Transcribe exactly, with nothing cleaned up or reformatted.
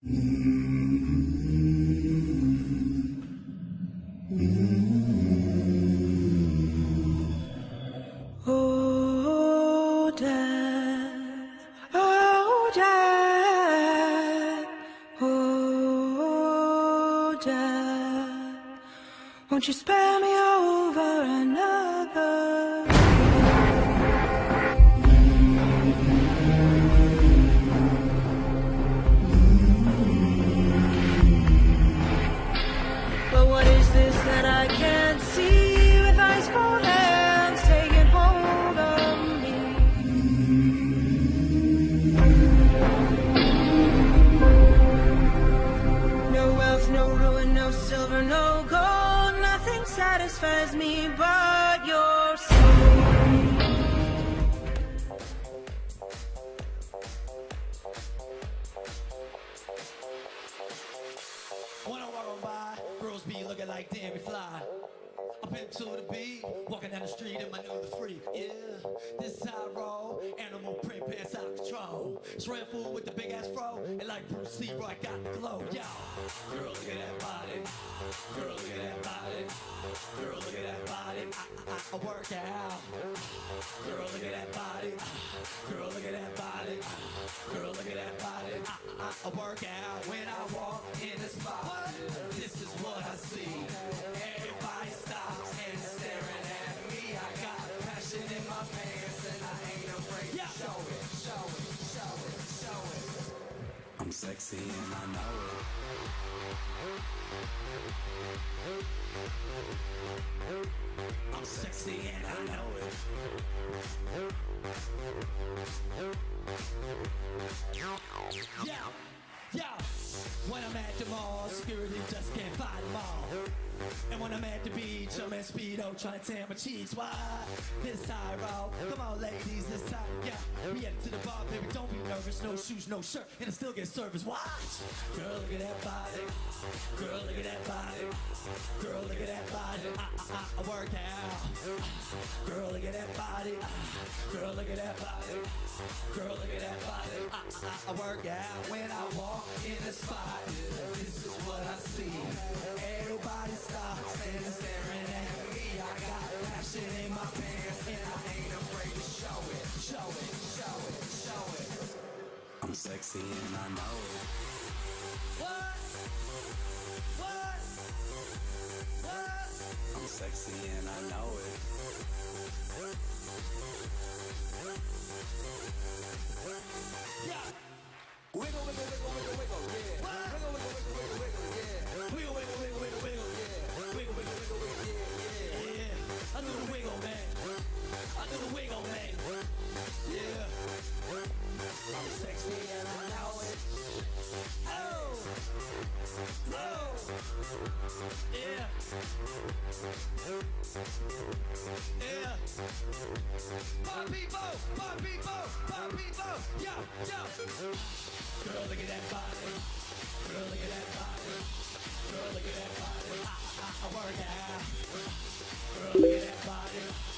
Oh, Dad, oh, Dad, oh, Dad, won't you spare me over another? But what is this that I can't see with ice cold hands taking hold of me? No wealth, no ruin, no silver, no gold, nothing satisfies me but your soul. When I walk on by, girls be looking like damn we fly. Up into the beat, walking down the street in my new the freak. Yeah, this is how I roll. Animal print pants out of control. Shrimp food with the big ass fro, and like Bruce Lee, I got the glow. Yeah, girl, look at that body. Girl, look at that body. Girl, look at that body. I, I, I, I work out. Girl, look at that body. Girl, look at that body. Girl, look at that body. I, I, I work out when I walk in the spot. This is what I see. Everybody stops and staring at me. I got passion in my pants and I ain't afraid to show it, show it, show it, show it. I'm sexy and I know it. I'm sexy and I know it. Yeah, yeah. When I'm at the mall, security just can't find them all. And when I'm at the beach, I'm in Speedo trying to tan my cheeks. Why? This time, roll. Come on, ladies, this time, yeah. We headed to the bar, baby, don't be nervous. No shoes, no shirt, and I still get service. Watch. Girl, look at that body. Girl, look at that body. Girl, look at that body. I, I, I, I work out. Girl, look at that body. Girl, look at that body. Girl, look at that body. I, I, I work out when I walk in the spot. This is what I see. Everybody stops and staring at me. I got passion in my pants and I ain't afraid to show it, show it, show it, show it. I'm sexy and I know it. What? What? What? I'm sexy and I know it. Yeah. Wiggle, wiggle, wiggle, wiggle, wiggle, yeah. What? Wiggle, wiggle, wiggle, wiggle, wiggle, yeah. Wiggle, wiggle, wiggle, wiggle, wiggle, yeah. Wiggle, wiggle, wiggle, wiggle, yeah, yeah. Yeah. I do the wiggle, man. I do the wiggle, man. Yeah. I'm sexy and I know it. Oh. Oh. Yeah. Yeah. Pop people, pop people, pop people. Yo, yo. Girl, look at that body. Girl, look at that body. Girl, look at that body. I, I, I work out. Girl, look at that body.